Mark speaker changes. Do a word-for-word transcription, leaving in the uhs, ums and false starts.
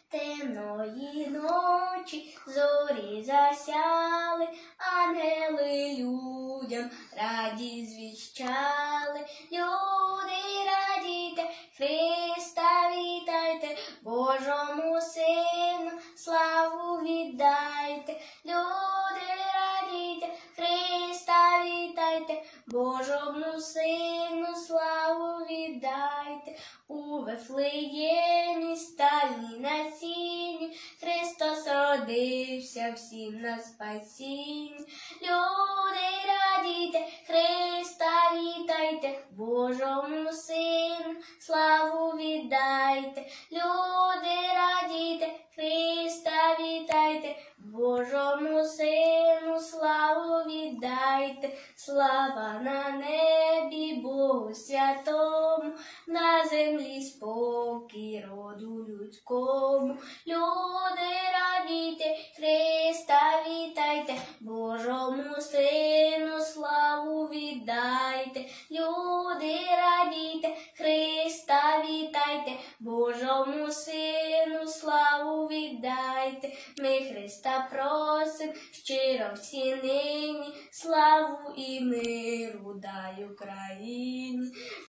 Speaker 1: Темної ночі зорі засяли, ангели людям радість звіщали. Люди, радійте, Христа вітайте, Божому Сину славу віддайте. Люди, радійте, Христа вітайте, Божому Сину славу віддайте. У Вифлеємі стайні на сіні Христос родився всім на спасіння. Люди, радійте, Христа вітайте, Божому Сину славу віддайте. Люди, радійте, Христа вітайте, Божому Сину славу віддайте. Слава на небі Богу святому, на землі спокій роду людському. Люди, радійте, Христа вітайте, Божому Сину славу віддайте. Люди, радійте, Христа вітайте, Божому Сину славу віддайте. Ми Христа просим щиро всі нині, славу і миру дай Україні.